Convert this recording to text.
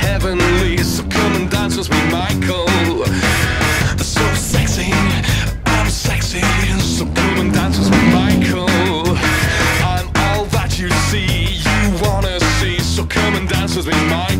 heavenly. So come and dance with me, Michael. So sexy, I'm sexy. So come and dance with me, Michael. I'm all that you see, you wanna see. So come and dance with me, Michael.